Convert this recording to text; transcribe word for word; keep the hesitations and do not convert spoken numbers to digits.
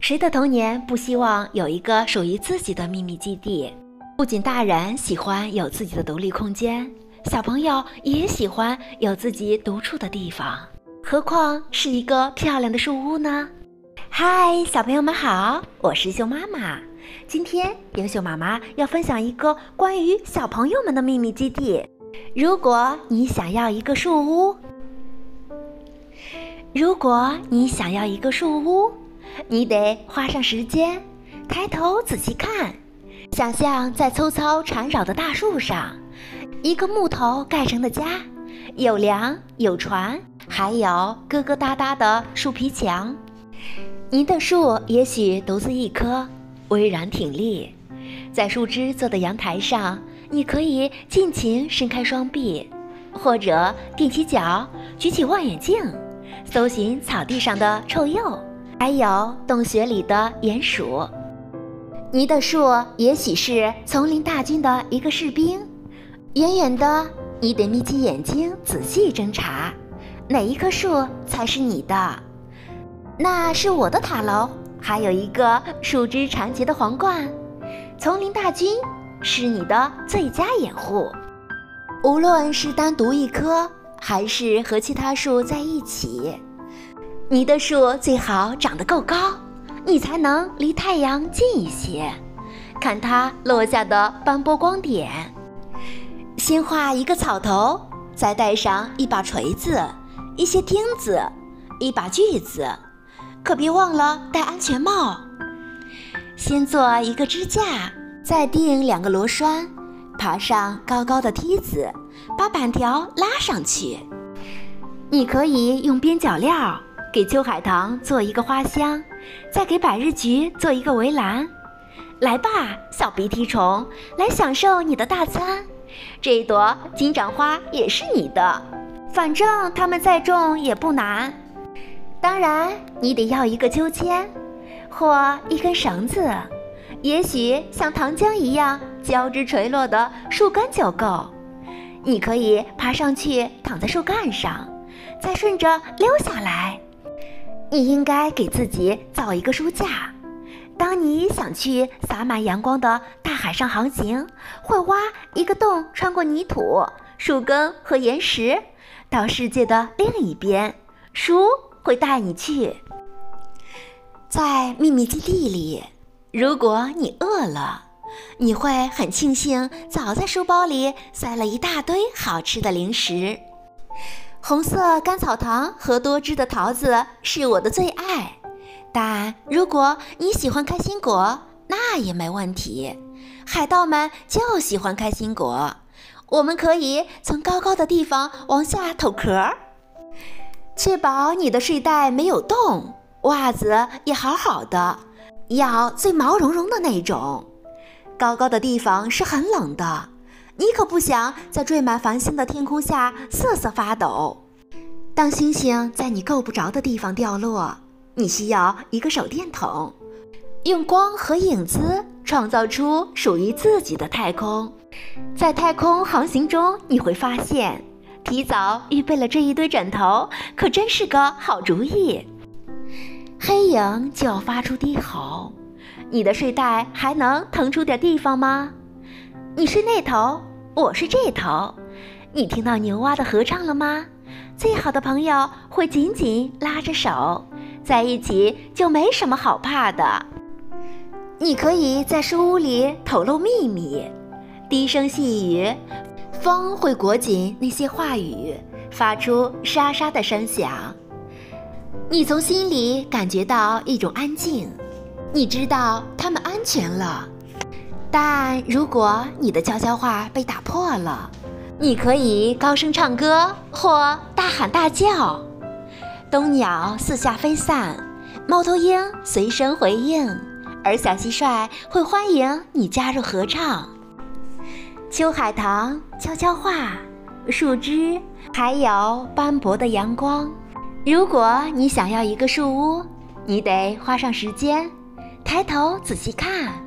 谁的童年不希望有一个属于自己的秘密基地？不仅大人喜欢有自己的独立空间，小朋友也喜欢有自己独处的地方，何况是一个漂亮的树屋呢？嗨，小朋友们好，我是秀妈妈。今天优秀妈妈要分享一个关于小朋友们的秘密基地。如果你想要一个树屋，如果你想要一个树屋，你得花上时间，抬头仔细看，想象在粗糙缠绕的大树上，一个木头盖成的家，有梁有船，还有疙疙瘩瘩的树皮墙。您的树也许独自一棵，巍然挺立，在树枝做的阳台上，你可以尽情伸开双臂，或者踮起脚，举起望远镜，搜寻草地上的臭鼬，还有洞穴里的鼹鼠。你的树也许是丛林大军的一个士兵，远远的，你得眯起眼睛仔细侦查，哪一棵树才是你的。那是我的塔楼，还有一个树枝缠结的皇冠。丛林大军是你的最佳掩护，无论是单独一棵，还是和其他树在一起。你的树最好长得够高，你才能离太阳近一些，看它落下的斑驳光点。先画一个草头，再带上一把锤子，一些钉子，一把锯子，可别忘了戴安全帽。先做一个支架，再钉两个螺栓，爬上高高的梯子，把板条拉上去。你可以用边角料给秋海棠做一个花箱，再给百日菊做一个围栏。来吧，小鼻涕虫，来享受你的大餐。这朵金盏花也是你的，反正它们再种也不难。当然，你得要一个秋千，或一根绳子，也许像糖浆一样交织垂落的树干就够。你可以爬上去，躺在树干上，再顺着溜下来。你应该给自己造一个书架，当你想去洒满阳光的大海上航行，会挖一个洞，穿过泥土、树根和岩石，到世界的另一边，书会带你去。在秘密基地里，如果你饿了，你会很庆幸早在书包里塞了一大堆好吃的零食。红色甘草糖和多汁的桃子是我的最爱，但如果你喜欢开心果，那也没问题。海盗们就喜欢开心果，我们可以从高高的地方往下吐壳，确保你的睡袋没有洞，袜子也好好的，要最毛茸茸的那种。高高的地方是很冷的，你可不想在缀满繁星的天空下瑟瑟发抖。当星星在你够不着的地方掉落，你需要一个手电筒，用光和影子创造出属于自己的太空。在太空航行中，你会发现提早预备了这一堆枕头可真是个好主意。黑影就要发出低吼，你的睡袋还能腾出点地方吗？你睡那头，我睡这头。你听到牛蛙的合唱了吗？最好的朋友会紧紧拉着手，在一起就没什么好怕的。你可以在书屋里透露秘密，低声细语，风会裹紧那些话语，发出沙沙的声响。你从心里感觉到一种安静，你知道他们安全了。但如果你的悄悄话被打破了，你可以高声唱歌或大喊大叫。冬鸟四下飞散，猫头鹰随声回应，而小蟋蟀会欢迎你加入合唱。秋海棠、悄悄话、树枝，还有斑驳的阳光。如果你想要一个树屋，你得花上时间，抬头仔细看，